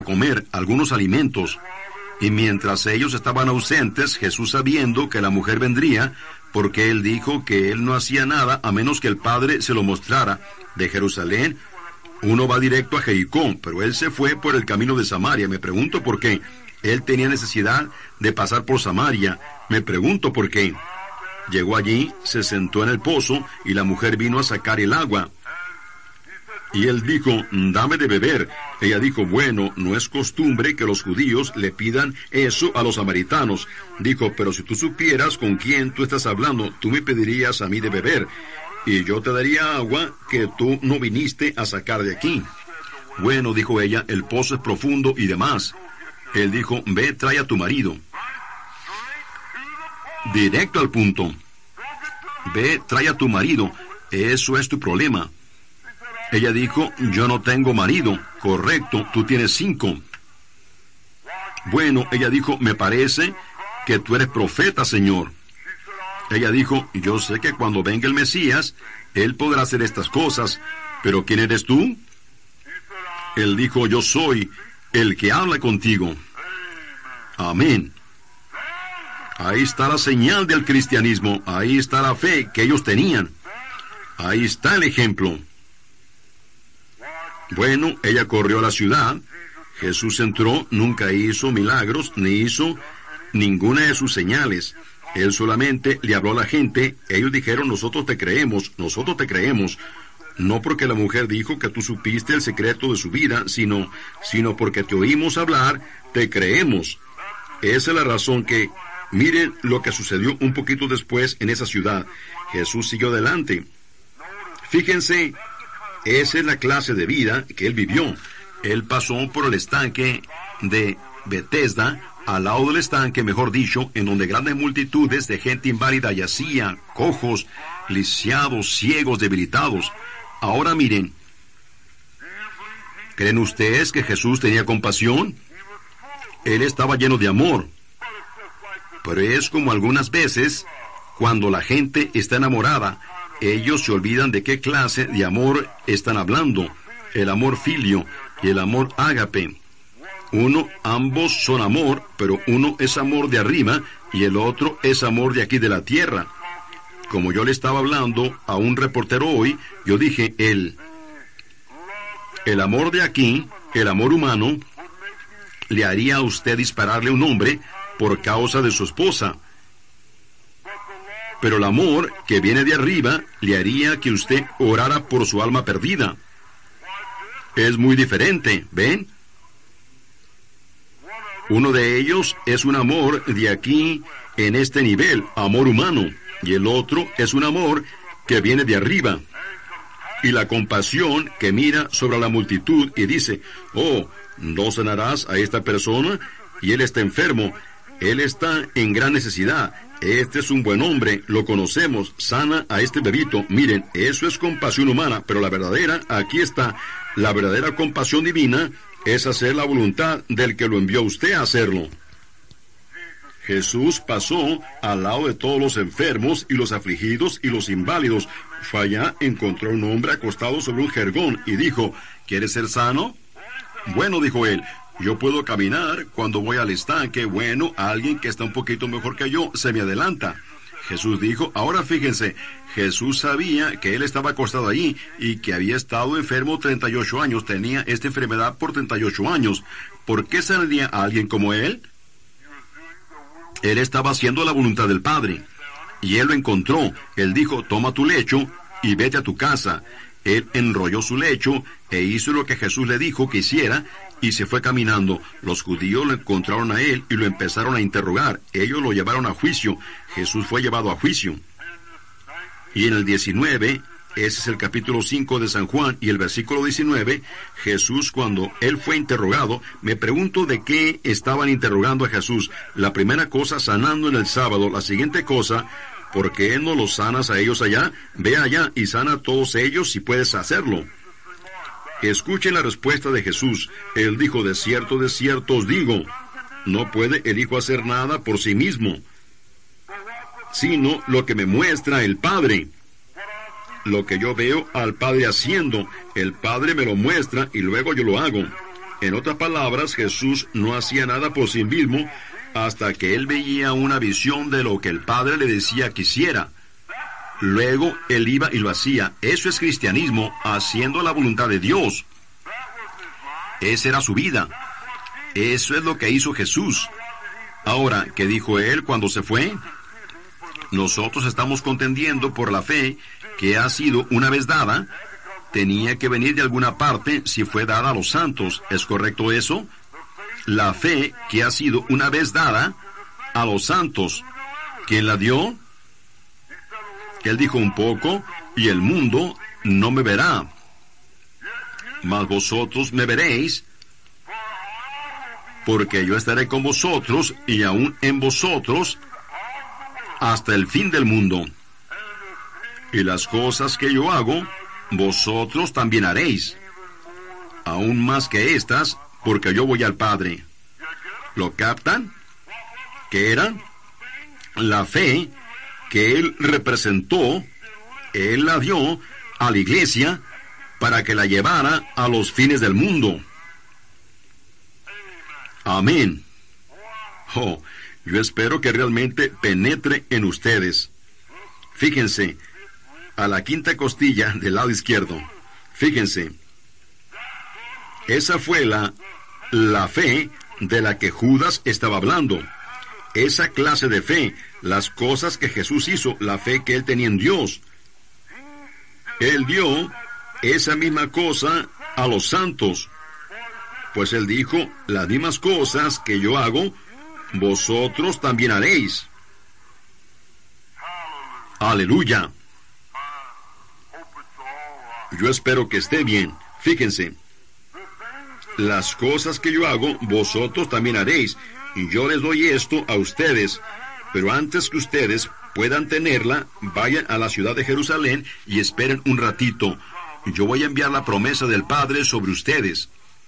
comer algunos alimentos. Y mientras ellos estaban ausentes, Jesús, sabiendo que la mujer vendría, porque él dijo que él no hacía nada a menos que el Padre se lo mostrara, de Jerusalén uno va directo a Jericó, pero él se fue por el camino de Samaria. Me pregunto por qué. Él tenía necesidad de pasar por Samaria. Me pregunto por qué. Llegó allí, se sentó en el pozo, y la mujer vino a sacar el agua. Y él dijo, dame de beber. Ella dijo, bueno, no es costumbre que los judíos le pidan eso a los samaritanos. Dijo, pero si tú supieras con quién tú estás hablando, tú me pedirías a mí de beber, y yo te daría agua que tú no viniste a sacar de aquí. Bueno, dijo ella, el pozo es profundo y demás. Él dijo, ve, trae a tu marido. Directo al punto. Ve, trae a tu marido. Eso es tu problema. Ella dijo, yo no tengo marido. Correcto, tú tienes 5. Bueno, ella dijo, me parece que tú eres profeta, Señor. Ella dijo, yo sé que cuando venga el Mesías, él podrá hacer estas cosas, pero ¿quién eres tú? Él dijo, yo soy el que habla contigo. Amén. Ahí está la señal del cristianismo, ahí está la fe que ellos tenían. Ahí está el ejemplo. Bueno, ella corrió a la ciudad. Jesús entró, nunca hizo milagros, ni hizo ninguna de sus señales. Él solamente le habló a la gente. Ellos dijeron, nosotros te creemos, nosotros te creemos. No porque la mujer dijo que tú supiste el secreto de su vida, sino porque te oímos hablar, te creemos. Esa es la razón que, miren lo que sucedió un poquito después en esa ciudad. Jesús siguió adelante. Fíjense, esa es la clase de vida que él vivió. Él pasó por el estanque de Betesda, al lado del estanque, mejor dicho, en donde grandes multitudes de gente inválida yacían, cojos, lisiados, ciegos, debilitados. Ahora miren, ¿creen ustedes que Jesús tenía compasión? Él estaba lleno de amor. Pero es como algunas veces, cuando la gente está enamorada, ellos se olvidan de qué clase de amor están hablando. El amor filio y el amor ágape. Ambos son amor, pero uno es amor de arriba y el otro es amor de aquí de la tierra. Como yo le estaba hablando a un reportero hoy, yo dije, el amor de aquí, el amor humano, le haría a usted dispararle a un hombre por causa de su esposa. Pero el amor que viene de arriba le haría que usted orara por su alma perdida. Es muy diferente, ¿ven? Uno de ellos es un amor de aquí, en este nivel, amor humano, y el otro es un amor que viene de arriba. Y la compasión que mira sobre la multitud y dice, oh, ¿no sanarás a esta persona? Y él está enfermo, él está en gran necesidad, este es un buen hombre, lo conocemos, sana a este bebito. Miren, eso es compasión humana, pero la verdadera, aquí está, la verdadera compasión divina es hacer la voluntad del que lo envió a usted a hacerlo. Jesús pasó al lado de todos los enfermos y los afligidos y los inválidos. Fue allá, encontró a un hombre acostado sobre un jergón y dijo, ¿quieres ser sano? Bueno, dijo él, yo puedo caminar cuando voy al estanque. Bueno, alguien que está un poquito mejor que yo se me adelanta. Jesús dijo, ahora fíjense, Jesús sabía que él estaba acostado allí y que había estado enfermo 38 años, tenía esta enfermedad por 38 años. ¿Por qué sanaría a alguien como él? Él estaba haciendo la voluntad del Padre, y él lo encontró. Él dijo, toma tu lecho y vete a tu casa. Él enrolló su lecho e hizo lo que Jesús le dijo que hiciera, y se fue caminando. Los judíos lo encontraron a él y lo empezaron a interrogar. Ellos lo llevaron a juicio. Jesús fue llevado a juicio. Y en el 19, ese es el capítulo 5 de San Juan, y el versículo 19, Jesús, cuando él fue interrogado, me pregunto de qué estaban interrogando a Jesús. La primera cosa, sanando en el sábado. La siguiente cosa, ¿por qué no los sanas a ellos allá? Ve allá y sana a todos ellos si puedes hacerlo. Escuchen la respuesta de Jesús. Él dijo, de cierto os digo, no puede el Hijo hacer nada por sí mismo, sino lo que me muestra el Padre. Lo que yo veo al Padre haciendo, el Padre me lo muestra y luego yo lo hago. En otras palabras, Jesús no hacía nada por sí mismo hasta que él veía una visión de lo que el Padre le decía que hiciera. Luego él iba y lo hacía. Eso es cristianismo, haciendo la voluntad de Dios. Esa era su vida. Eso es lo que hizo Jesús. Ahora, ¿qué dijo él cuando se fue? Nosotros estamos contendiendo por la fe que ha sido una vez dada. Tenía que venir de alguna parte si fue dada a los santos. ¿Es correcto eso? La fe que ha sido una vez dada a los santos. ¿Quién la dio? Él dijo un poco, y el mundo no me verá. Mas vosotros me veréis, porque yo estaré con vosotros, y aún en vosotros, hasta el fin del mundo. Y las cosas que yo hago, vosotros también haréis, aún más que estas, porque yo voy al Padre. ¿Lo captan? ¿Qué era? La fe que él representó, él la dio a la iglesia para que la llevara a los fines del mundo. Amén. Oh, yo espero que realmente penetre en ustedes. Fíjense, a la quinta costilla del lado izquierdo. Fíjense. Esa fue la fe de la que Judas estaba hablando. Esa clase de fe, las cosas que Jesús hizo, la fe que él tenía en Dios. Él dio esa misma cosa a los santos. Pues él dijo, las mismas cosas que yo hago, vosotros también haréis. Aleluya. Yo espero que esté bien. Fíjense. Las cosas que yo hago, vosotros también haréis. Y yo les doy esto a ustedes. Pero antes que ustedes puedan tenerla, vayan a la ciudad de Jerusalén y esperen un ratito. Yo voy a enviar la promesa del Padre sobre ustedes.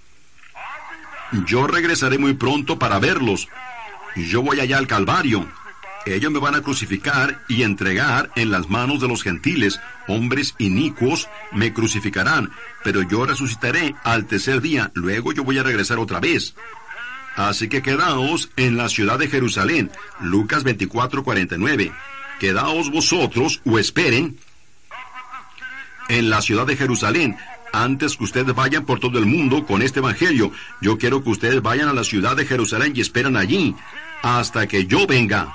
Yo regresaré muy pronto para verlos. Yo voy allá al Calvario. Ellos me van a crucificar y entregar en las manos de los gentiles. Hombres inicuos me crucificarán, pero yo resucitaré al tercer día. Luego yo voy a regresar otra vez. Así que quedaos en la ciudad de Jerusalén. Lucas 24:49. Quedaos vosotros o esperen en la ciudad de Jerusalén antes que ustedes vayan por todo el mundo con este evangelio. Yo quiero que ustedes vayan a la ciudad de Jerusalén y esperen allí hasta que yo venga.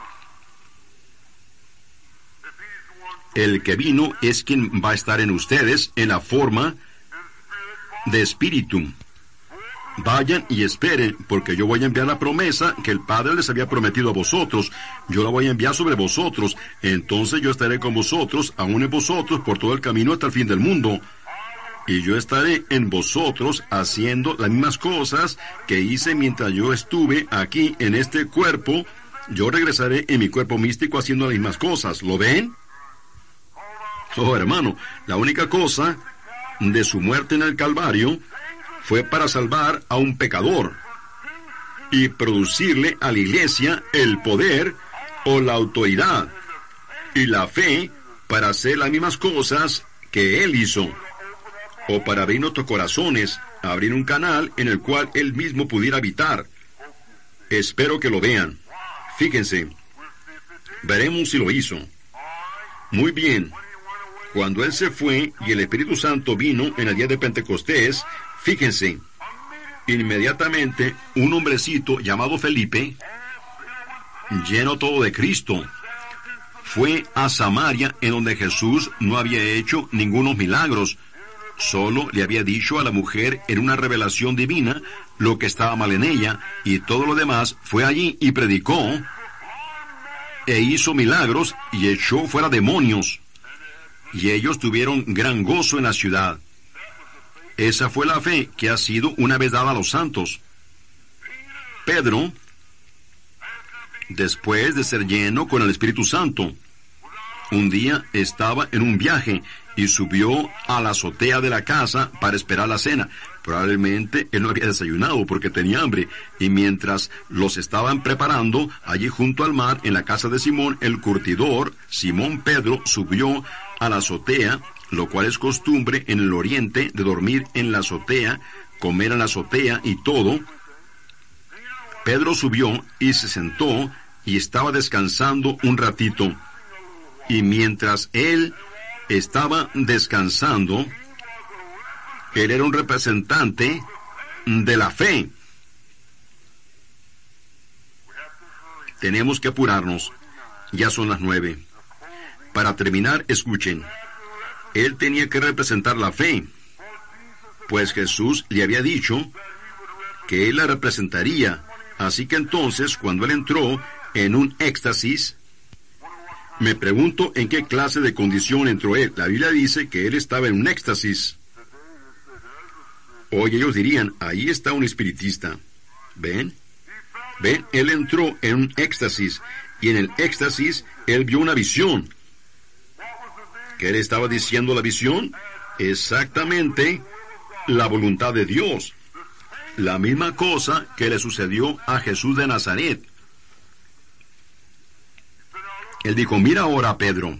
El que vino es quien va a estar en ustedes en la forma de espíritu. Vayan y esperen, porque yo voy a enviar la promesa que el Padre les había prometido a vosotros. Yo la voy a enviar sobre vosotros. Entonces yo estaré con vosotros, aún en vosotros, por todo el camino hasta el fin del mundo. Y yo estaré en vosotros haciendo las mismas cosas que hice mientras yo estuve aquí en este cuerpo. Yo regresaré en mi cuerpo místico haciendo las mismas cosas. ¿Lo ven? Oh, hermano, la única cosa de su muerte en el Calvario fue para salvar a un pecador y producirle a la iglesia el poder o la autoridad y la fe para hacer las mismas cosas que él hizo, o para abrir nuestros corazones, abrir un canal en el cual él mismo pudiera habitar. Espero que lo vean. Fíjense, veremos si lo hizo. Muy bien. Cuando él se fue y el Espíritu Santo vino en el día de Pentecostés, fíjense, inmediatamente un hombrecito llamado Felipe, lleno todo de Cristo, fue a Samaria, en donde Jesús no había hecho ningunos milagros. Solo le había dicho a la mujer en una revelación divina lo que estaba mal en ella, y todo lo demás. Fue allí y predicó, e hizo milagros, y echó fuera demonios. Y ellos tuvieron gran gozo en la ciudad. Esa fue la fe que ha sido una vez dada a los santos. Pedro, después de ser lleno con el Espíritu Santo, un día estaba en un viaje y subió a la azotea de la casa para esperar la cena. Probablemente él no había desayunado porque tenía hambre, y mientras los estaban preparando, allí junto al mar, en la casa de Simón, el curtidor, Simón Pedro, subió a la azotea, lo cual es costumbre en el oriente de dormir en la azotea comer en la azotea y todo, Pedro subió y se sentó y estaba descansando un ratito. Y mientras él estaba descansando, él era un representante de la fe. Tenemos que apurarnos. Ya son las 9. Para terminar, escuchen. Él tenía que representar la fe, pues Jesús le había dicho que él la representaría. Así que entonces, cuando él entró en un éxtasis, me pregunto en qué clase de condición entró él. La Biblia dice que él estaba en un éxtasis. Hoy ellos dirían, ahí está un espiritista. ¿Ven? ¿Ven? Él entró en un éxtasis, y en el éxtasis él vio una visión. ¿Qué le estaba diciendo la visión? Exactamente la voluntad de Dios. La misma cosa que le sucedió a Jesús de Nazaret. Él dijo, mira ahora, Pedro,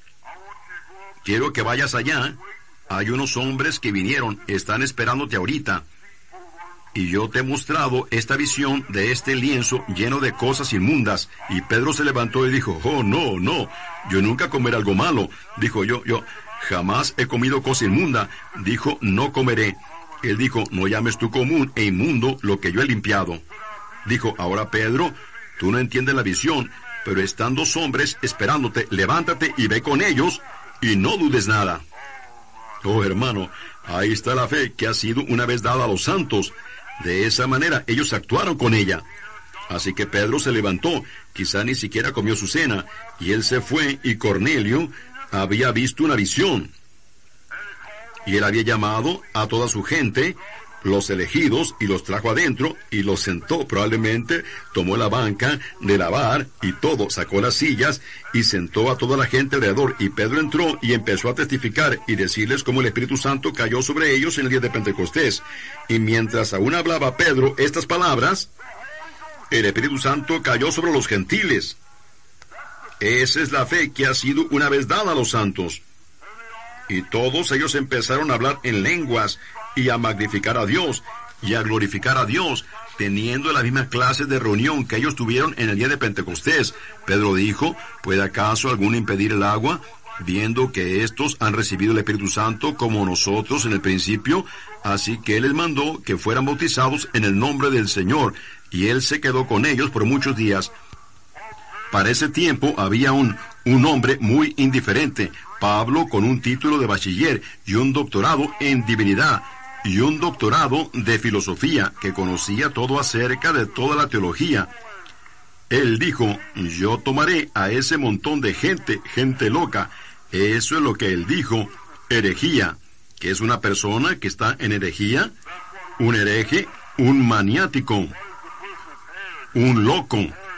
quiero que vayas allá. Hay unos hombres que vinieron, están esperándote ahorita. Y yo te he mostrado esta visión de este lienzo lleno de cosas inmundas. Y Pedro se levantó y dijo, oh, no, yo nunca comeré algo malo. Dijo, yo jamás he comido cosa inmunda. Dijo, no comeré. Él dijo, no llames tú común e inmundo lo que yo he limpiado. Dijo, ahora Pedro, tú no entiendes la visión, pero están 2 hombres esperándote, levántate y ve con ellos, y no dudes nada. Oh, hermano, ahí está la fe que ha sido una vez dada a los santos. De esa manera, ellos actuaron con ella. Así que Pedro se levantó, quizá ni siquiera comió su cena, y él se fue, y Cornelio había visto una visión. Y él había llamado a toda su gente, los elegidos, y los trajo adentro, y los sentó. Probablemente tomó la banca de lavar, y todo, sacó las sillas, y sentó a toda la gente alrededor. Y Pedro entró, y empezó a testificar, y decirles cómo el Espíritu Santo cayó sobre ellos en el día de Pentecostés. Y mientras aún hablaba Pedro estas palabras, el Espíritu Santo cayó sobre los gentiles. Esa es la fe que ha sido una vez dada a los santos. Y todos ellos empezaron a hablar en lenguas, y a magnificar a Dios, y a glorificar a Dios, teniendo la misma clase de reunión que ellos tuvieron en el día de Pentecostés. Pedro dijo, ¿puede acaso alguno impedir el agua, viendo que estos han recibido el Espíritu Santo como nosotros en el principio? Así que él les mandó que fueran bautizados en el nombre del Señor, y él se quedó con ellos por muchos días. Para ese tiempo había un hombre muy indiferente, Pablo, con un título de bachiller y un doctorado en divinidad, y un doctorado de filosofía, que conocía todo acerca de toda la teología. Él dijo, yo tomaré a ese montón de gente loca. Eso es lo que él dijo, herejía. ¿Qué es una persona que está en herejía? Un hereje, un maniático, un loco.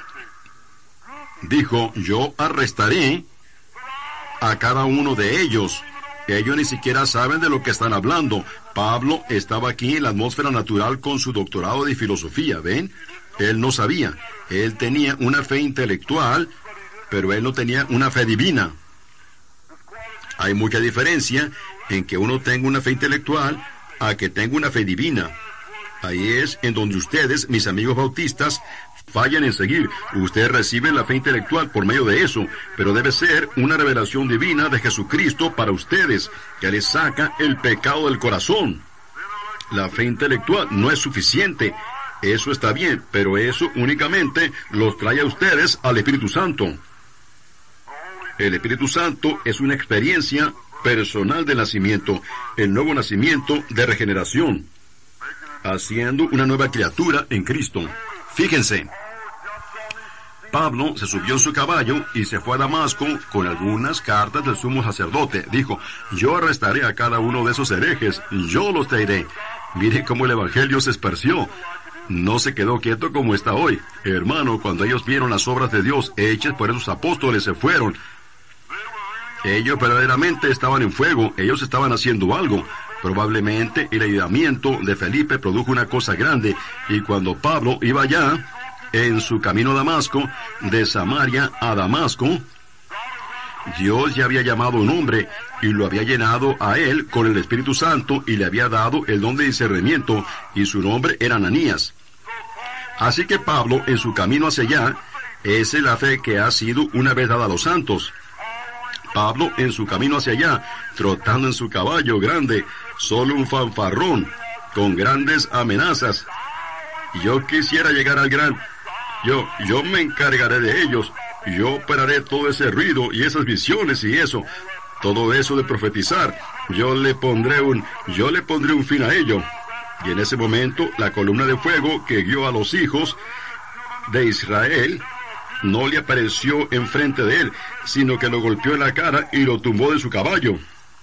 Dijo, yo arrestaré a cada uno de ellos. Ellos ni siquiera saben de lo que están hablando. Pablo estaba aquí en la atmósfera natural con su doctorado de filosofía, ¿ven? Él no sabía. Él tenía una fe intelectual, pero él no tenía una fe divina. Hay mucha diferencia en que uno tenga una fe intelectual a que tenga una fe divina. Ahí es en donde ustedes, mis amigos bautistas, fallan en seguir. Ustedes reciben la fe intelectual por medio de eso, pero debe ser una revelación divina de Jesucristo para ustedes, que les saca el pecado del corazón. La fe intelectual no es suficiente. Eso está bien, pero eso únicamente los trae a ustedes al Espíritu Santo. El Espíritu Santo es una experiencia personal de nacimiento, el nuevo nacimiento de regeneración, haciendo una nueva criatura en Cristo. Fíjense, Pablo se subió en su caballo y se fue a Damasco con algunas cartas del sumo sacerdote. Dijo, yo arrestaré a cada uno de esos herejes, yo los traeré. Mire cómo el evangelio se esparció. No se quedó quieto como está hoy. Hermano, cuando ellos vieron las obras de Dios hechas por esos apóstoles, se fueron. Ellos verdaderamente estaban en fuego, ellos estaban haciendo algo. Probablemente el ayudamiento de Felipe produjo una cosa grande, y cuando Pablo iba allá, en su camino a Damasco, de Samaria a Damasco, Dios ya había llamado a un hombre y lo había llenado a él con el Espíritu Santo y le había dado el don de discernimiento, y su nombre era Ananías. Así que Pablo, en su camino hacia allá, esa es la fe que ha sido una vez dada a los santos. Pablo, en su camino hacia allá, trotando en su caballo grande, solo un fanfarrón, con grandes amenazas. Yo quisiera llegar al gran... Yo me encargaré de ellos. Yo pararé todo ese ruido y esas visiones y eso. Todo eso de profetizar. Yo le pondré un fin a ello. Y en ese momento, la columna de fuego que guió a los hijos de Israel no le apareció enfrente de él, sino que lo golpeó en la cara y lo tumbó de su caballo.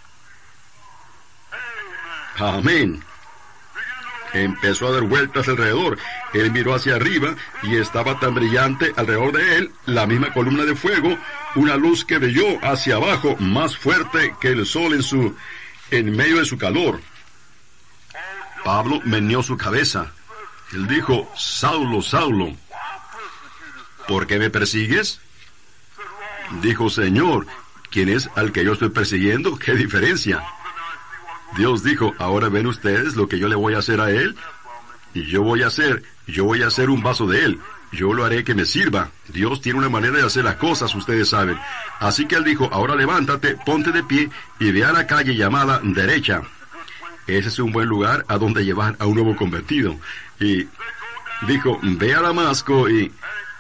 Amén. Empezó a dar vueltas alrededor. Él miró hacia arriba y estaba tan brillante alrededor de él la misma columna de fuego, una luz que brilló hacia abajo más fuerte que el sol en medio de su calor. Pablo meneó su cabeza. Él dijo: Saulo, Saulo, ¿por qué me persigues? Dijo: Señor, ¿quién es al que yo estoy persiguiendo? ¿Qué diferencia? Dios dijo: ahora ven ustedes lo que yo le voy a hacer a él. Y yo voy a hacer un vaso de él. Yo lo haré que me sirva. Dios tiene una manera de hacer las cosas, ustedes saben. Así que él dijo: ahora levántate, ponte de pie y ve a la calle llamada Derecha. Ese es un buen lugar a donde llevar a un nuevo convertido. Y dijo: ve a Damasco y...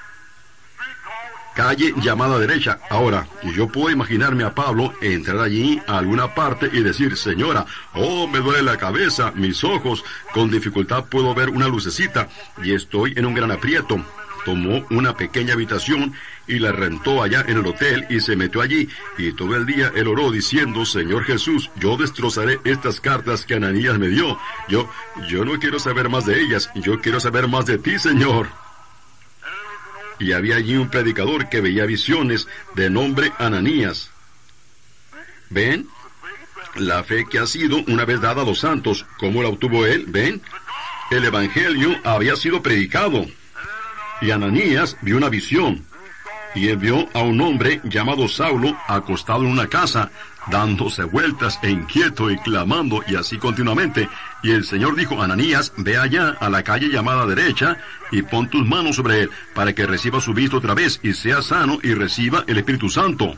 calle llamada Derecha. Ahora, yo puedo imaginarme a Pablo entrar allí a alguna parte y decir: Señora, oh, me duele la cabeza, mis ojos, con dificultad puedo ver una lucecita y estoy en un gran aprieto. Tomó una pequeña habitación y la rentó allá en el hotel y se metió allí, y todo el día él oró diciendo: Señor Jesús, yo destrozaré estas cartas que Ananías me dio. Yo no quiero saber más de ellas, yo quiero saber más de ti, Señor. Y había allí un predicador que veía visiones de nombre Ananías. ¿Ven? La fe que ha sido una vez dada a los santos, ¿cómo la obtuvo él? ¿Ven? El evangelio había sido predicado. Y Ananías vio una visión. Y él vio a un hombre llamado Saulo acostado en una casa, dándose vueltas e inquieto y clamando y así continuamente. Y el Señor dijo: Ananías, ve allá a la calle llamada Derecha y pon tus manos sobre él para que reciba su vista otra vez y sea sano y reciba el Espíritu Santo.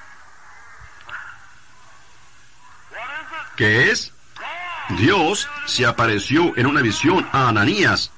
¿Qué es? Dios se apareció en una visión a Ananías.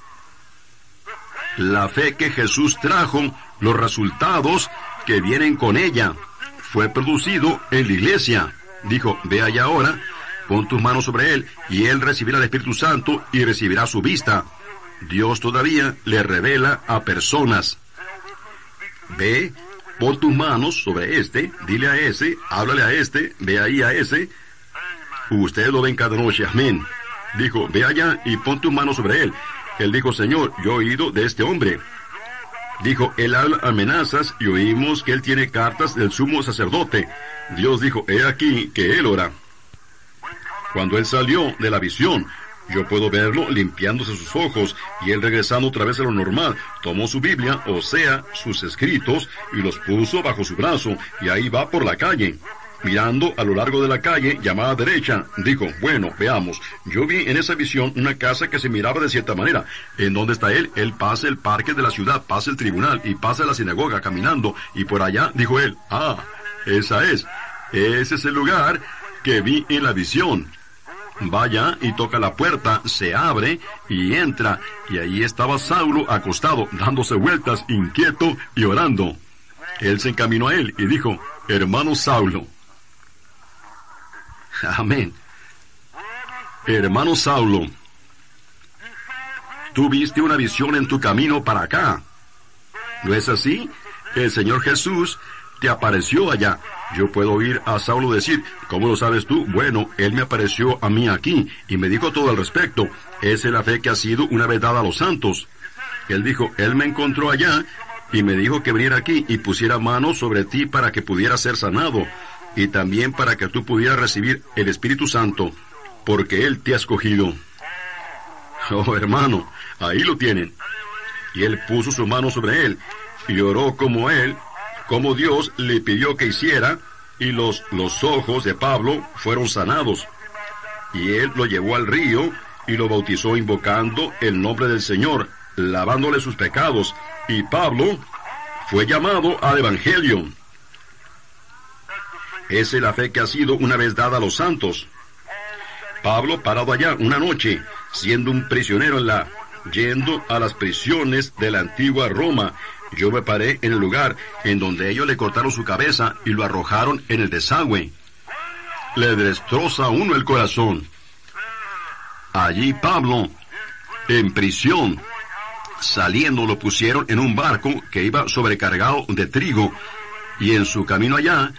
La fe que Jesús trajo, los resultados que vienen con ella, fue producido en la iglesia. Dijo: ve allá ahora, pon tus manos sobre él, y él recibirá el Espíritu Santo y recibirá su vista. Dios todavía le revela a personas. Ve, pon tus manos sobre este, dile a ese, háblale a este, ve ahí a ese. Ustedes lo ven cada noche, amén. Dijo: ve allá y pon tus manos sobre él. Él dijo: Señor, yo he oído de este hombre. Dijo: él habla amenazas y oímos que él tiene cartas del sumo sacerdote. Dios dijo: he aquí que él ora. Cuando él salió de la visión, yo puedo verlo limpiándose sus ojos y él regresando otra vez a lo normal. Tomó su Biblia, o sea, sus escritos, y los puso bajo su brazo y ahí va por la calle. Mirando a lo largo de la calle llamada Derecha, dijo: bueno, veamos, yo vi en esa visión una casa que se miraba de cierta manera. ¿En dónde está él? Él pasa el parque de la ciudad, pasa el tribunal y pasa la sinagoga caminando, y por allá, dijo él: ese es el lugar que vi en la visión. Vaya y toca la puerta, se abre y entra, y ahí estaba Saulo acostado, dándose vueltas, inquieto y orando. Él se encaminó a él y dijo: hermano Saulo. Amén. Hermano Saulo, tú viste una visión en tu camino para acá. ¿No es así? El Señor Jesús te apareció allá. Yo puedo oír a Saulo decir: ¿cómo lo sabes tú? Bueno, él me apareció a mí aquí y me dijo todo al respecto. Esa es la fe que ha sido una vez dada a los santos. Él dijo: él me encontró allá y me dijo que viniera aquí y pusiera manos sobre ti para que pudieras ser sanado, y también para que tú pudieras recibir el Espíritu Santo, porque él te ha escogido. Oh, hermano, ahí lo tienen. Y él puso su mano sobre él y oró como Dios le pidió que hiciera, y los ojos de Pablo fueron sanados. Y él lo llevó al río y lo bautizó invocando el nombre del Señor, lavándole sus pecados. Y Pablo fue llamado al Evangelio. Esa es la fe que ha sido una vez dada a los santos. Pablo, parado allá una noche, siendo un prisionero yendo a las prisiones de la antigua Roma, yo me paré en el lugar en donde ellos le cortaron su cabeza y lo arrojaron en el desagüe. Le destroza a uno el corazón. Allí Pablo, en prisión, saliendo lo pusieron en un barco que iba sobrecargado de trigo, y en su camino allá,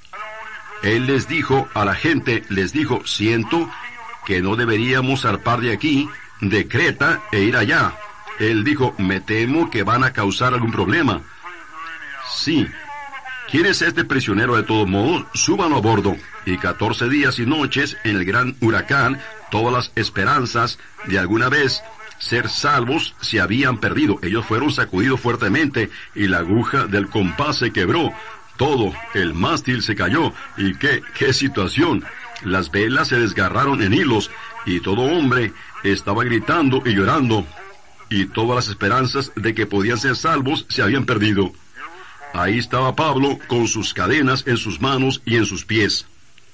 él les dijo a la gente, siento que no deberíamos zarpar de aquí, de Creta, e ir allá. Él dijo, me temo que van a causar algún problema. Sí. ¿Quién es este prisionero de todos modos? Súbanlo a bordo. Y 14 días y noches en el gran huracán, todas las esperanzas de alguna vez ser salvos se habían perdido. Ellos fueron sacudidos fuertemente y la aguja del compás se quebró. Todo, el mástil se cayó. Y qué situación. Las velas se desgarraron en hilos y todo hombre estaba gritando y llorando. Y todas las esperanzas de que podían ser salvos se habían perdido. Ahí estaba Pablo con sus cadenas en sus manos y en sus pies.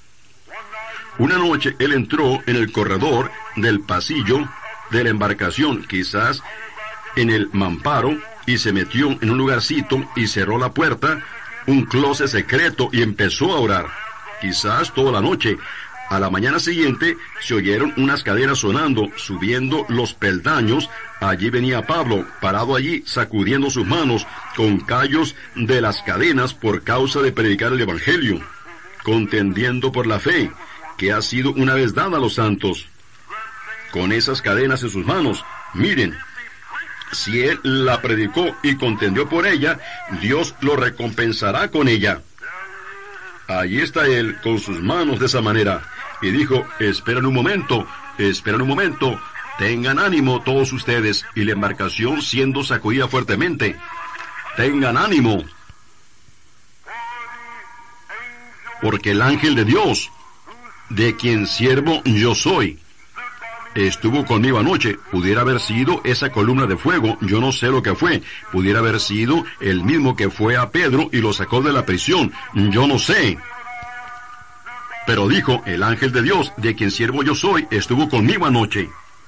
Una noche él entró en el corredor del pasillo de la embarcación, quizás en el mamparo, y se metió en un lugarcito y cerró la puerta, un closet secreto, y empezó a orar. Quizás toda la noche. A la mañana siguiente se oyeron unas cadenas sonando, subiendo los peldaños. Allí venía Pablo, parado allí, sacudiendo sus manos con callos de las cadenas por causa de predicar el Evangelio, contendiendo por la fe que ha sido una vez dada a los santos. Con esas cadenas en sus manos, miren, si él la predicó y contendió por ella, Dios lo recompensará con ella. Allí está él con sus manos de esa manera. Y dijo, esperen un momento, tengan ánimo todos ustedes. Y la embarcación siendo sacudida fuertemente. Tengan ánimo. Porque el ángel de Dios, de quien siervo yo soy, estuvo conmigo anoche. Pudiera haber sido esa columna de fuego, yo no sé lo que fue. Pudiera haber sido el mismo que fue a Pedro y lo sacó de la prisión, yo no sé. Pero dijo, el ángel de Dios, de quien siervo yo soy, estuvo conmigo anoche.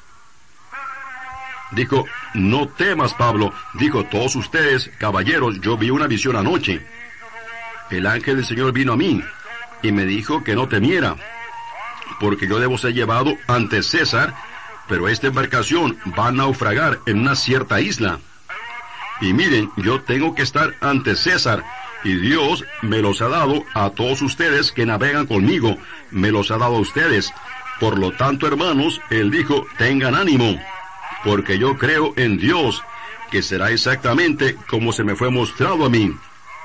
Dijo, no temas, Pablo. Dijo, todos ustedes, caballeros, yo vi una visión anoche. El ángel del Señor vino a mí y me dijo que no temiera, porque yo debo ser llevado ante César, pero esta embarcación va a naufragar en una cierta isla. Y miren, yo tengo que estar ante César, y Dios me los ha dado a todos ustedes que navegan conmigo, me los ha dado a ustedes. Por lo tanto, hermanos, él dijo, tengan ánimo, porque yo creo en Dios, que será exactamente como se me fue mostrado a mí.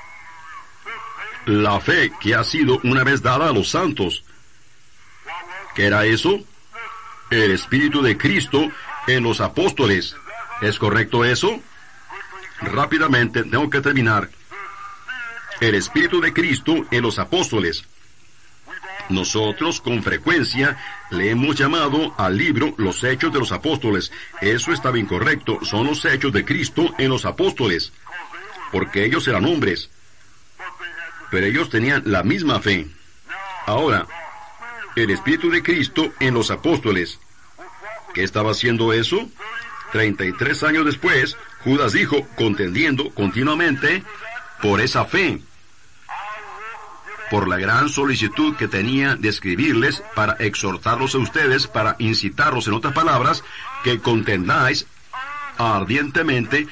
La fe que ha sido una vez dada a los santos. ¿Qué era eso? El Espíritu de Cristo en los apóstoles. ¿Es correcto eso? Rápidamente, tengo que terminar. El Espíritu de Cristo en los apóstoles. Nosotros con frecuencia le hemos llamado al libro los Hechos de los Apóstoles. Eso estaba incorrecto. Son los Hechos de Cristo en los apóstoles. Porque ellos eran hombres. Pero ellos tenían la misma fe. Ahora, el Espíritu de Cristo en los apóstoles. ¿Qué estaba haciendo eso? 33 años después, Judas dijo, contendiendo continuamente por esa fe, por la gran solicitud que tenía de escribirles para exhortarlos a ustedes, para incitarlos, en otras palabras, que contendáis ardientemente,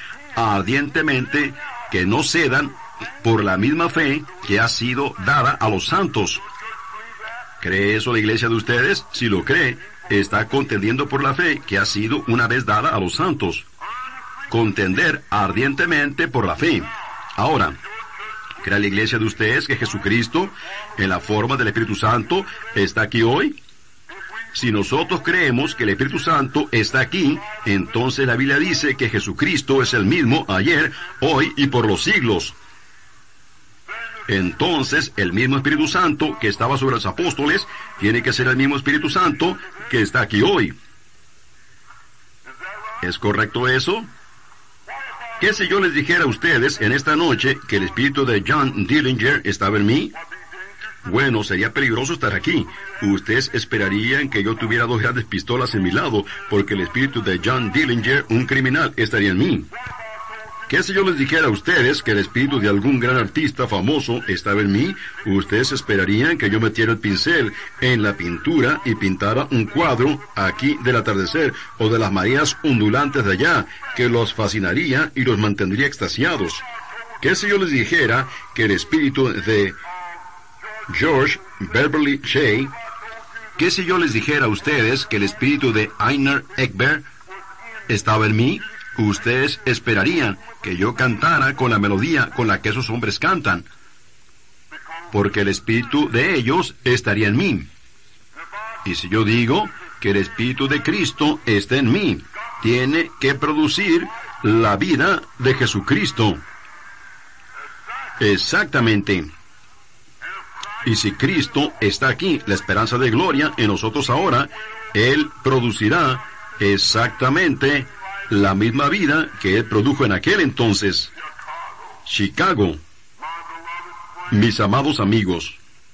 que no cedan por la misma fe que ha sido dada a los santos. ¿Cree eso la iglesia de ustedes? Si lo cree, está contendiendo por la fe que ha sido una vez dada a los santos. Contender ardientemente por la fe. Ahora, ¿cree la iglesia de ustedes que Jesucristo, en la forma del Espíritu Santo, está aquí hoy? Si nosotros creemos que el Espíritu Santo está aquí, entonces la Biblia dice que Jesucristo es el mismo ayer, hoy y por los siglos. Entonces, el mismo Espíritu Santo que estaba sobre los apóstoles tiene que ser el mismo Espíritu Santo que está aquí hoy. ¿Es correcto eso? ¿Qué si yo les dijera a ustedes en esta noche que el espíritu de John Dillinger estaba en mí? Bueno, sería peligroso estar aquí. Ustedes esperarían que yo tuviera 2 grandes pistolas en mi lado, porque el espíritu de John Dillinger, un criminal, estaría en mí. ¿Qué si yo les dijera a ustedes que el espíritu de algún gran artista famoso estaba en mí? Ustedes esperarían que yo metiera el pincel en la pintura y pintara un cuadro aquí del atardecer o de las mareas ondulantes de allá, que los fascinaría y los mantendría extasiados. ¿Qué si yo les dijera que el espíritu de George Beverly Shea, qué si yo les dijera a ustedes que el espíritu de Einar Ekberg estaba en mí? Ustedes esperarían que yo cantara con la melodía con la que esos hombres cantan, porque el espíritu de ellos estaría en mí. Y si yo digo que el espíritu de Cristo está en mí, tiene que producir la vida de Jesucristo. Exactamente. Y si Cristo está aquí, la esperanza de gloria en nosotros ahora, Él producirá exactamente la misma vida que Él produjo en aquel entonces. Chicago, mis amados amigos,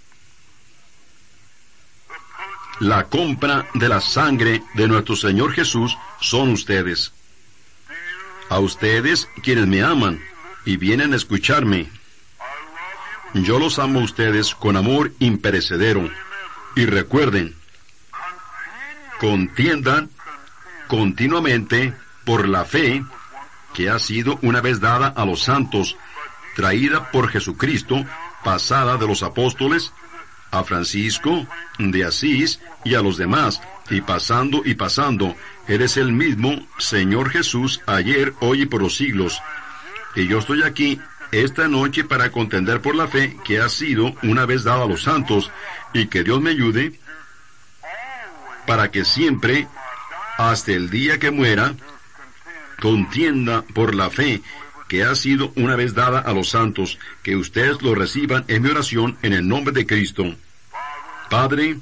la compra de la sangre de nuestro Señor Jesús son ustedes. A ustedes quienes me aman y vienen a escucharme. Yo los amo a ustedes con amor imperecedero. Y recuerden, contiendan continuamente por la fe que ha sido una vez dada a los santos, traída por Jesucristo, pasada de los apóstoles, a Francisco de Asís y a los demás, y pasando, eres el mismo Señor Jesús ayer, hoy y por los siglos. Y yo estoy aquí esta noche para contender por la fe que ha sido una vez dada a los santos, y que Dios me ayude para que siempre, hasta el día que muera, contienda por la fe que ha sido una vez dada a los santos, que ustedes lo reciban en mi oración en el nombre de Cristo. Padre,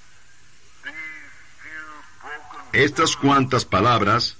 estas cuantas palabras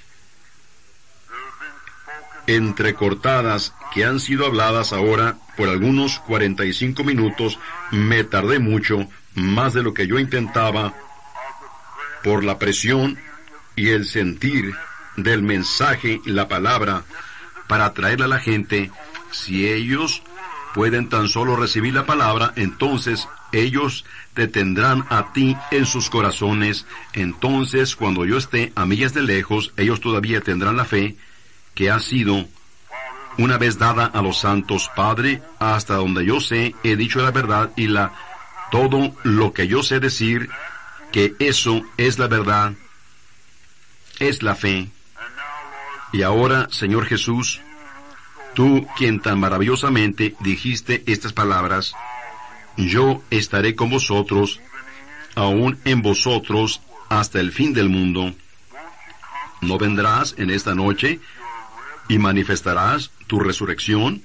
entrecortadas que han sido habladas ahora por algunos 45 minutos, me tardé mucho, más de lo que yo intentaba, por la presión y el sentir del mensaje, la palabra, para traerle a la gente. Si ellos pueden tan solo recibir la palabra, entonces ellos te tendrán a ti en sus corazones. Entonces, cuando yo esté a millas de lejos, ellos todavía tendrán la fe que ha sido una vez dada a los santos. Padre, hasta donde yo sé, he dicho la verdad y todo lo que yo sé decir, que eso es la verdad, es la fe. Y ahora, Señor Jesús, tú quien tan maravillosamente dijiste estas palabras, yo estaré con vosotros, aún en vosotros, hasta el fin del mundo. ¿No vendrás en esta noche y manifestarás tu resurrección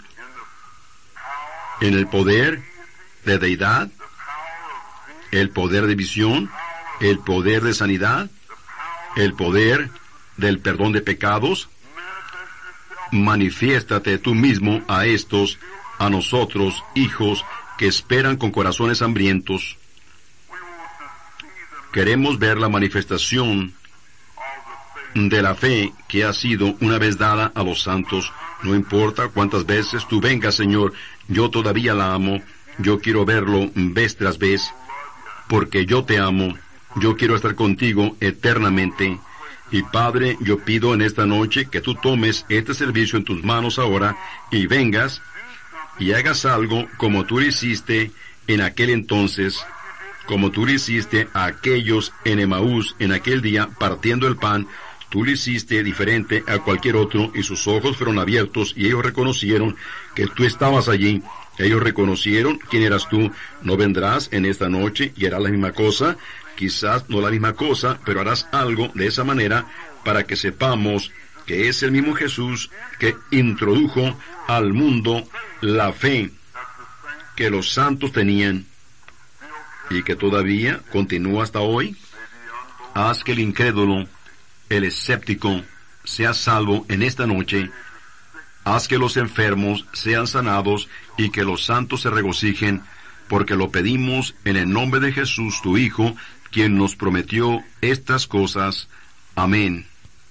en el poder de deidad, el poder de visión, el poder de sanidad, el poder del perdón de pecados? Manifiéstate tú mismo a estos, a nosotros, hijos, que esperan con corazones hambrientos. Queremos ver la manifestación de la fe que ha sido una vez dada a los santos. No importa cuántas veces tú vengas, Señor, yo todavía la amo. Yo quiero verlo vez tras vez, porque yo te amo. Yo quiero estar contigo eternamente. Y Padre, yo pido en esta noche que tú tomes este servicio en tus manos ahora y vengas y hagas algo como tú lo hiciste en aquel entonces, como tú lo hiciste a aquellos en Emaús en aquel día partiendo el pan. Tú lo hiciste diferente a cualquier otro y sus ojos fueron abiertos y ellos reconocieron que tú estabas allí. Ellos reconocieron quién eras tú. No vendrás en esta noche y harás la misma cosa. Quizás no la misma cosa, pero harás algo de esa manera para que sepamos que es el mismo Jesús que introdujo al mundo la fe que los santos tenían y que todavía continúa hasta hoy. Haz que el incrédulo, el escéptico, sea salvo en esta noche. Haz que los enfermos sean sanados y que los santos se regocijen, porque lo pedimos en el nombre de Jesús, tu Hijo, quien nos prometió estas cosas. Amén.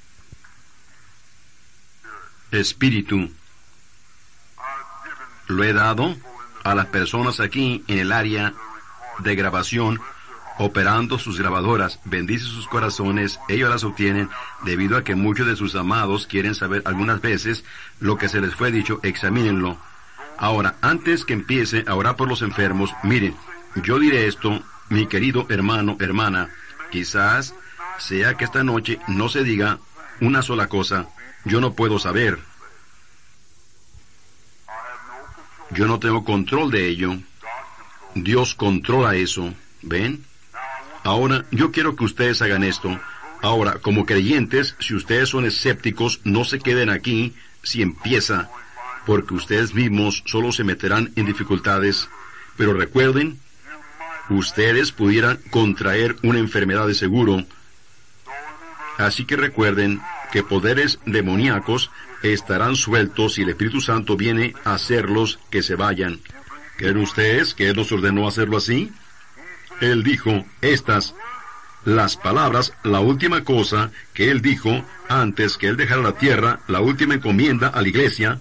Espíritu, lo he dado a las personas aquí en el área de grabación, operando sus grabadoras. Bendice sus corazones, ellos las obtienen debido a que muchos de sus amados quieren saber algunas veces lo que se les fue dicho. Examínenlo. Ahora, antes que empiece a orar por los enfermos, miren, yo diré esto, mi querido hermano, hermana, quizás sea que esta noche no se diga una sola cosa. Yo no puedo saber. Yo no tengo control de ello. Dios controla eso. ¿Ven? Ahora, yo quiero que ustedes hagan esto. Ahora, como creyentes, si ustedes son escépticos, no se queden aquí si empieza, porque ustedes mismos solo se meterán en dificultades. Pero recuerden, ustedes pudieran contraer una enfermedad de seguro. Así que recuerden que poderes demoníacos estarán sueltos y el Espíritu Santo viene a hacerlos que se vayan. ¿Creen ustedes que Él nos ordenó hacerlo así? Él dijo las palabras, la última cosa que Él dijo antes que Él dejara la tierra, la última encomienda a la iglesia: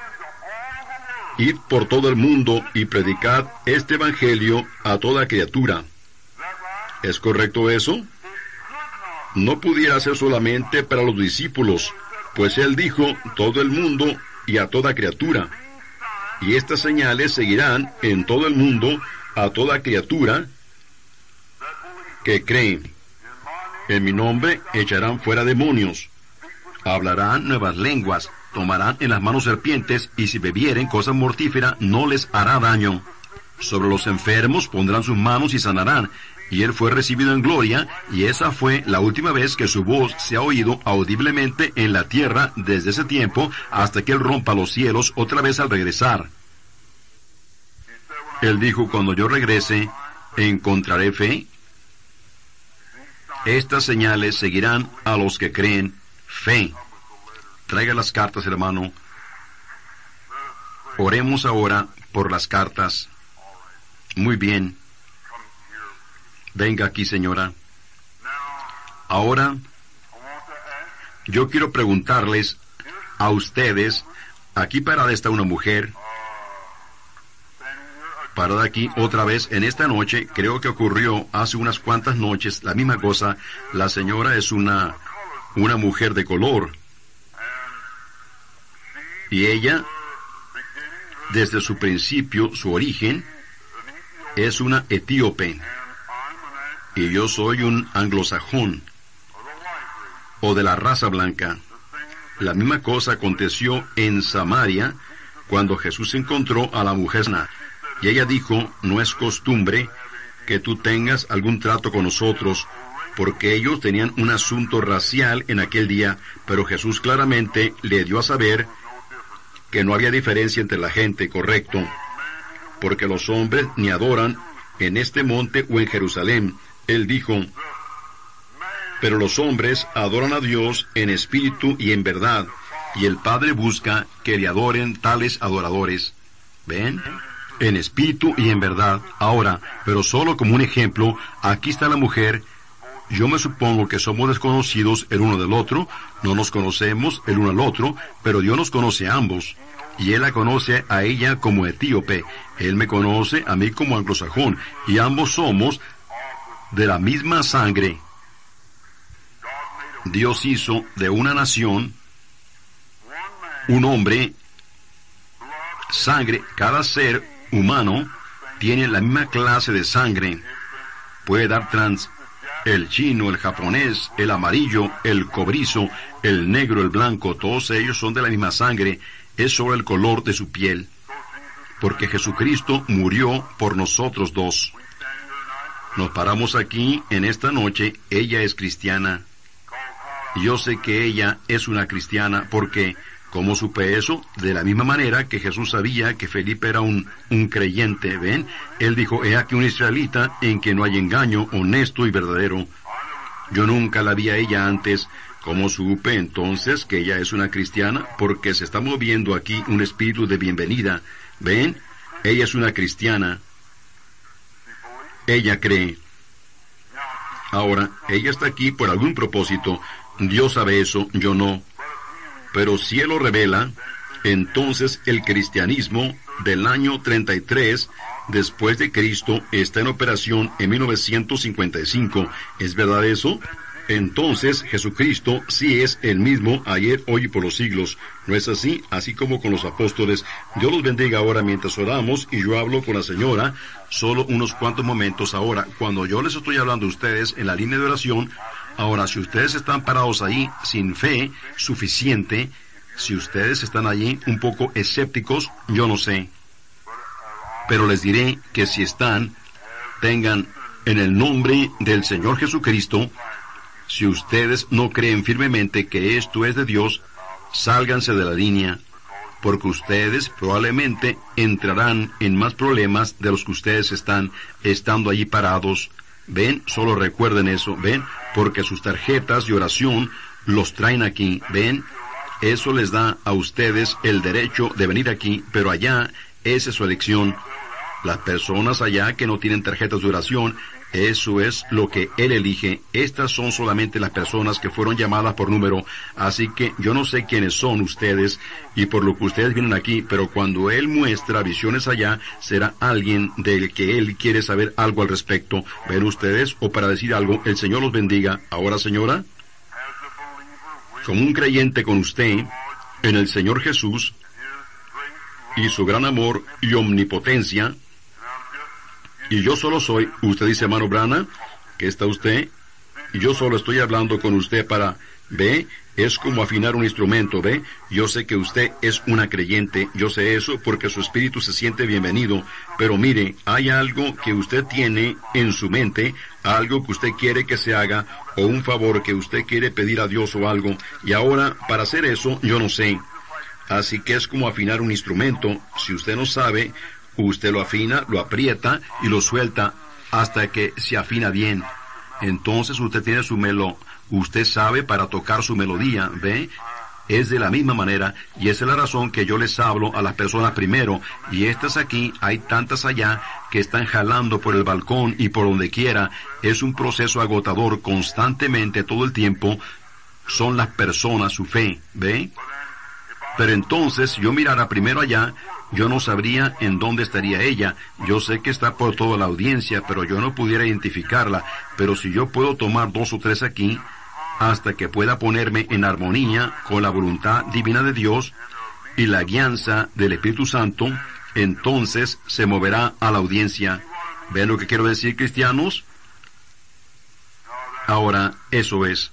id por todo el mundo y predicad este evangelio a toda criatura. ¿Es correcto eso? No pudiera ser solamente para los discípulos, pues Él dijo todo el mundo y a toda criatura. Y estas señales seguirán en todo el mundo a toda criatura que creen. En mi nombre echarán fuera demonios, hablarán nuevas lenguas, tomarán en las manos serpientes, y si bebieren cosa mortífera no les hará daño. Sobre los enfermos pondrán sus manos y sanarán. Y Él fue recibido en gloria, y esa fue la última vez que su voz se ha oído audiblemente en la tierra desde ese tiempo hasta que Él rompa los cielos otra vez al regresar. Él dijo, cuando yo regrese, ¿encontraré fe? Estas señales seguirán a los que creen. Fe. Traiga las cartas, hermano. Oremos ahora por las cartas. Muy bien. Venga aquí, señora. Ahora, yo quiero preguntarles a ustedes, aquí parada está una mujer, parada aquí otra vez en esta noche, creo que ocurrió hace unas cuantas noches, la misma cosa. La señora es una mujer de color, y ella, desde su principio, su origen, es una etíope. Y yo soy un anglosajón, o de la raza blanca. La misma cosa aconteció en Samaria, cuando Jesús encontró a la mujer, y ella dijo, no es costumbre que tú tengas algún trato con nosotros, porque ellos tenían un asunto racial en aquel día, pero Jesús claramente le dio a saber que no había diferencia entre la gente, correcto, porque los hombres ni adoran en este monte o en Jerusalén. Él dijo, pero los hombres adoran a Dios en espíritu y en verdad, y el Padre busca que le adoren tales adoradores. ¿Ven? En espíritu y en verdad. Ahora, pero solo como un ejemplo, aquí está la mujer. Yo me supongo que somos desconocidos el uno del otro, no nos conocemos el uno al otro, pero Dios nos conoce a ambos. Y Él la conoce a ella como etíope, Él me conoce a mí como anglosajón, y ambos somos de la misma sangre. Dios hizo de una nación un hombre, sangre. Cada ser humano tiene la misma clase de sangre. Puede dar el chino, el japonés, el amarillo, el cobrizo, el negro, el blanco, todos ellos son de la misma sangre. Es solo el color de su piel, porque Jesucristo murió por nosotros dos. Nos paramos aquí en esta noche. Ella es cristiana. Yo sé que ella es una cristiana porque ¿Cómo supe eso? De la misma manera que Jesús sabía que Felipe era un creyente, ¿ven? Él dijo, he aquí un israelita en que no hay engaño, honesto y verdadero. Yo nunca la vi a ella antes. ¿Cómo supe entonces que ella es una cristiana? Porque se está moviendo aquí un espíritu de bienvenida. ¿Ven? Ella es una cristiana. Ella cree. Ahora, ella está aquí por algún propósito. Dios sabe eso, yo no. Pero si Él lo revela, entonces el cristianismo del año 33 después de Cristo está en operación en 1955. ¿Es verdad eso? Entonces Jesucristo sí es el mismo ayer, hoy y por los siglos. ¿No es así? Así como con los apóstoles. Dios los bendiga ahora mientras oramos y yo hablo con la señora solo unos cuantos momentos ahora. Cuando yo les estoy hablando a ustedes en la línea de oración, ahora si ustedes están parados ahí sin fe suficiente, si ustedes están allí un poco escépticos, yo no sé. Pero les diré que si están, tengan en el nombre del Señor Jesucristo. Si ustedes no creen firmemente que esto es de Dios, sálganse de la línea, porque ustedes probablemente entrarán en más problemas de los que ustedes están estando allí parados. ¿Ven? Solo recuerden eso, ¿ven? Porque sus tarjetas de oración los traen aquí, ¿ven? Eso les da a ustedes el derecho de venir aquí, pero allá, esa es su elección. Las personas allá que no tienen tarjetas de oración, eso es lo que Él elige. Estas son solamente las personas que fueron llamadas por número. Así que yo no sé quiénes son ustedes y por lo que ustedes vienen aquí, pero cuando Él muestra visiones allá, será alguien del que Él quiere saber algo al respecto. ¿Ven ustedes? O para decir algo, el Señor los bendiga. Ahora, señora, como un creyente con usted, en el Señor Jesús, y su gran amor y omnipotencia, y yo solo soy, usted dice, hermano Branham, que está usted, y yo solo estoy hablando con usted para, ¿ve? Es como afinar un instrumento, ¿ve? Yo sé que usted es una creyente, yo sé eso porque su espíritu se siente bienvenido, pero mire, hay algo que usted tiene en su mente, algo que usted quiere que se haga, o un favor que usted quiere pedir a Dios o algo, y ahora, para hacer eso, yo no sé. Así que es como afinar un instrumento. Si usted no sabe, usted lo afina, lo aprieta y lo suelta hasta que se afina bien. Entonces usted tiene su usted sabe para tocar su melodía, ¿ve? Es de la misma manera, y esa es la razón que yo les hablo a las personas primero, y estas aquí, hay tantas allá que están jalando por el balcón y por donde quiera. Es un proceso agotador constantemente, todo el tiempo. Son las personas, su fe, ¿ve? Pero entonces, si yo mirara primero allá, yo no sabría en dónde estaría ella. Yo sé que está por toda la audiencia, pero yo no pudiera identificarla. Pero si yo puedo tomar 2 o 3 aquí, hasta que pueda ponerme en armonía con la voluntad divina de Dios y la guianza del Espíritu Santo, entonces se moverá a la audiencia. ¿Ven lo que quiero decir, cristianos? Ahora, eso es.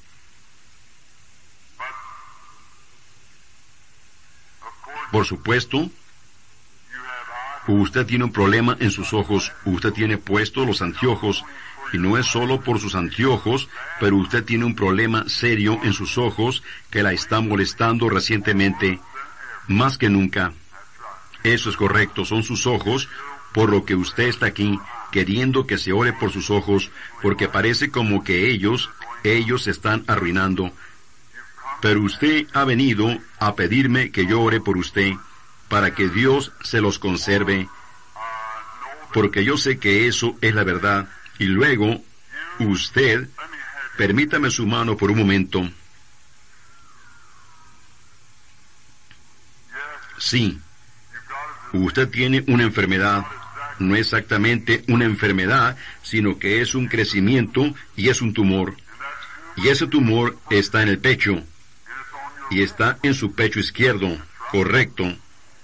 Por supuesto, usted tiene un problema en sus ojos. Usted tiene puestos los anteojos, y no es solo por sus anteojos, pero usted tiene un problema serio en sus ojos que la está molestando recientemente, más que nunca. Eso es correcto, son sus ojos, por lo que usted está aquí, queriendo que se ore por sus ojos, porque parece como que ellos se están arruinando. Pero usted ha venido a pedirme que yo ore por usted, para que Dios se los conserve, porque yo sé que eso es la verdad. Y luego, usted, permítame su mano por un momento. Sí, usted tiene una enfermedad. No exactamente una enfermedad, sino que es un crecimiento y es un tumor. Y ese tumor está en el pecho. Y está en su pecho izquierdo, correcto.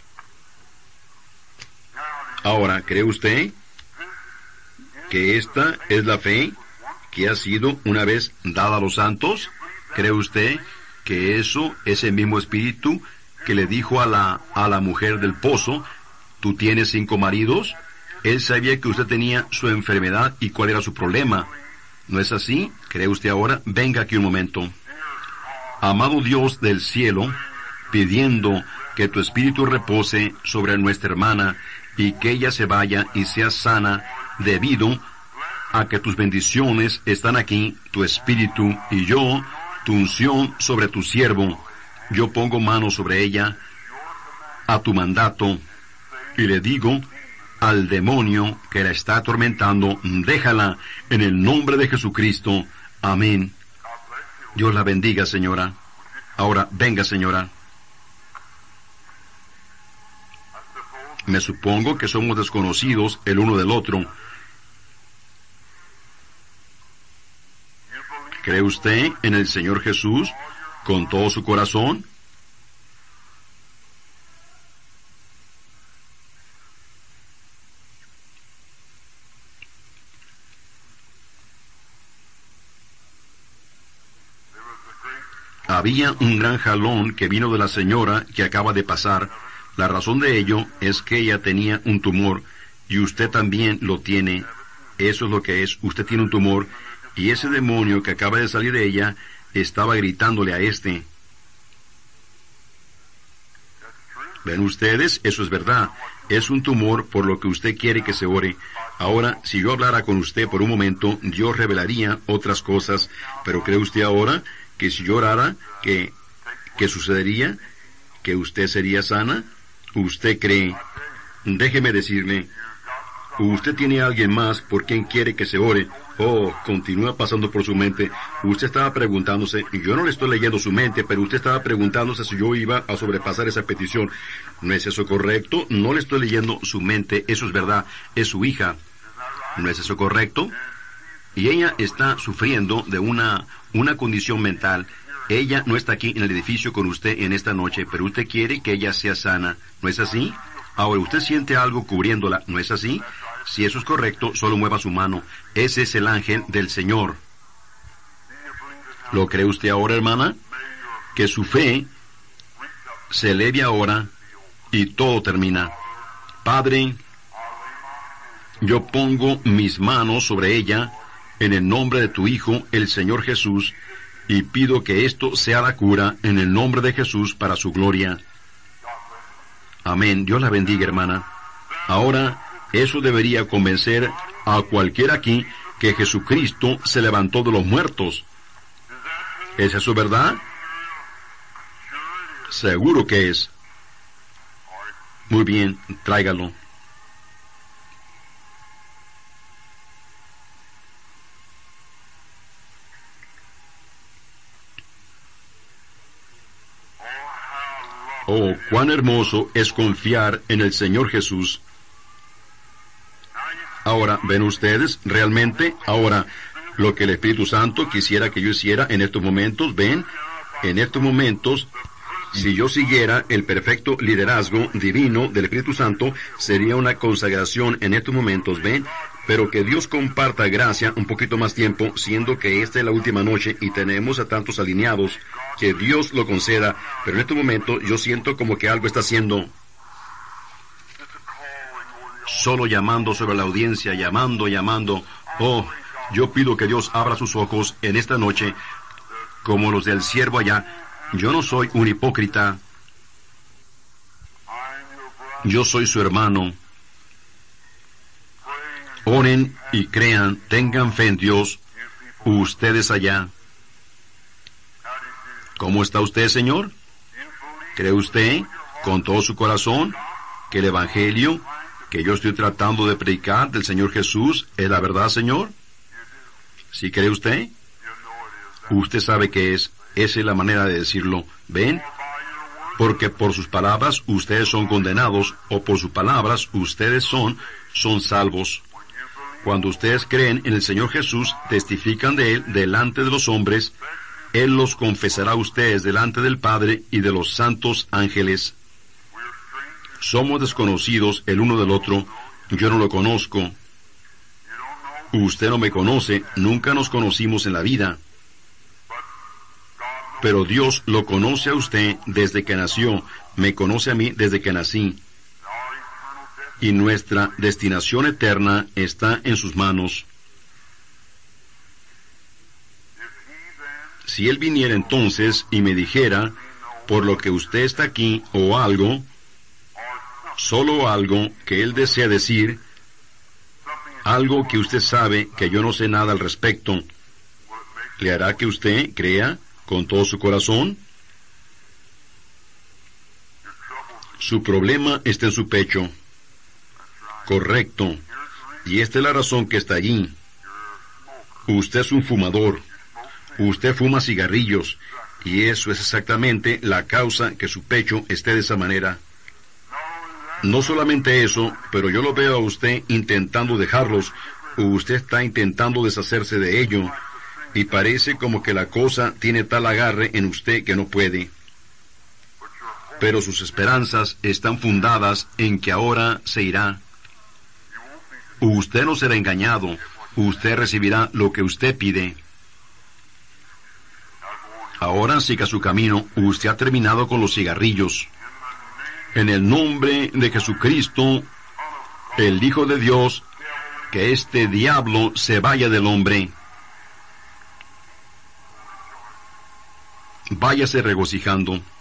Ahora, ¿cree usted que esta es la fe que ha sido una vez dada a los santos? ¿Cree usted que eso es el mismo espíritu que le dijo a la mujer del pozo, tú tienes 5 maridos? Él sabía que usted tenía su enfermedad y cuál era su problema. ¿No es así? ¿Cree usted ahora? Venga aquí un momento. Amado Dios del cielo, pidiendo que tu espíritu repose sobre nuestra hermana y que ella se vaya y sea sana debido a que tus bendiciones están aquí, tu espíritu y yo, tu unción sobre tu siervo. Yo pongo mano sobre ella a tu mandato y le digo al demonio que la está atormentando, déjala en el nombre de Jesucristo. Amén. Dios la bendiga, señora. Ahora, venga, señora. Me supongo que somos desconocidos el uno del otro. ¿Cree usted en el Señor Jesús con todo su corazón? Había un gran jalón que vino de la señora que acaba de pasar. La razón de ello es que ella tenía un tumor, y usted también lo tiene. Eso es lo que es. Usted tiene un tumor, y ese demonio que acaba de salir de ella estaba gritándole a este. ¿Ven ustedes? Eso es verdad. Es un tumor por lo que usted quiere que se ore. Ahora, si yo hablara con usted por un momento, Dios revelaría otras cosas. Pero ¿cree usted ahora que si yo orara, ¿qué sucedería? ¿Que usted sería sana? ¿Usted cree? Déjeme decirle, usted tiene a alguien más por quien quiere que se ore. Oh, continúa pasando por su mente. Usted estaba preguntándose, yo no le estoy leyendo su mente, pero usted estaba preguntándose si yo iba a sobrepasar esa petición. ¿No es eso correcto? No le estoy leyendo su mente, eso es verdad, es su hija. ¿No es eso correcto? Y ella está sufriendo de una condición mental. Ella no está aquí en el edificio con usted en esta noche, pero usted quiere que ella sea sana. ¿No es así? Ahora, usted siente algo cubriéndola, ¿no es así? Si eso es correcto, solo mueva su mano. Ese es el ángel del Señor. ¿Lo cree usted ahora, hermana? Que su fe se eleve ahora y todo termina. Padre, yo pongo mis manos sobre ella en el nombre de tu Hijo, el Señor Jesús, y pido que esto sea la cura en el nombre de Jesús para su gloria. Amén. Dios la bendiga, hermana. Ahora, eso debería convencer a cualquiera aquí que Jesucristo se levantó de los muertos. ¿Es eso verdad? Seguro que es. Muy bien, tráigalo. Oh, cuán hermoso es confiar en el Señor Jesús. Ahora, ¿ven ustedes realmente? Ahora, lo que el Espíritu Santo quisiera que yo hiciera en estos momentos, ¿ven? En estos momentos, si yo siguiera el perfecto liderazgo divino del Espíritu Santo, sería una consagración en estos momentos, ¿ven? Pero que Dios comparta gracia un poquito más tiempo, siendo que esta es la última noche y tenemos a tantos alineados, que Dios lo conceda. Pero en este momento yo siento como que algo está haciendo, solo llamando sobre la audiencia, llamando. Oh, yo pido que Dios abra sus ojos en esta noche, como los del siervo allá. Yo no soy un hipócrita. Yo soy su hermano. Oren y crean, tengan fe en Dios, ustedes allá. ¿Cómo está usted, Señor? ¿Cree usted, con todo su corazón, que el Evangelio que yo estoy tratando de predicar del Señor Jesús es la verdad, Señor? ¿Sí cree usted? Usted sabe que es. Esa es la manera de decirlo. ¿Ven? Porque por sus palabras ustedes son condenados, o por sus palabras ustedes son salvos. Cuando ustedes creen en el Señor Jesús, testifican de Él delante de los hombres, Él los confesará a ustedes delante del Padre y de los santos ángeles. Somos desconocidos el uno del otro. Yo no lo conozco. Usted no me conoce. Nunca nos conocimos en la vida. Pero Dios lo conoce a usted desde que nació. Me conoce a mí desde que nací. Y nuestra destinación eterna está en sus manos. Si Él viniera entonces y me dijera, por lo que usted está aquí, o algo, solo algo que Él desea decir, algo que usted sabe que yo no sé nada al respecto, ¿le hará que usted crea con todo su corazón? Su problema está en su pecho. Correcto. Y esta es la razón que está allí. Usted es un fumador. Usted fuma cigarrillos. Y eso es exactamente la causa que su pecho esté de esa manera. No solamente eso, pero yo lo veo a usted intentando dejarlos. Usted está intentando deshacerse de ello. Y parece como que la cosa tiene tal agarre en usted que no puede. Pero sus esperanzas están fundadas en que ahora se irá. Usted no será engañado. Usted recibirá lo que usted pide. Ahora siga su camino. Usted ha terminado con los cigarrillos. En el nombre de Jesucristo, el Hijo de Dios, que este diablo se vaya del hombre. Váyase regocijando.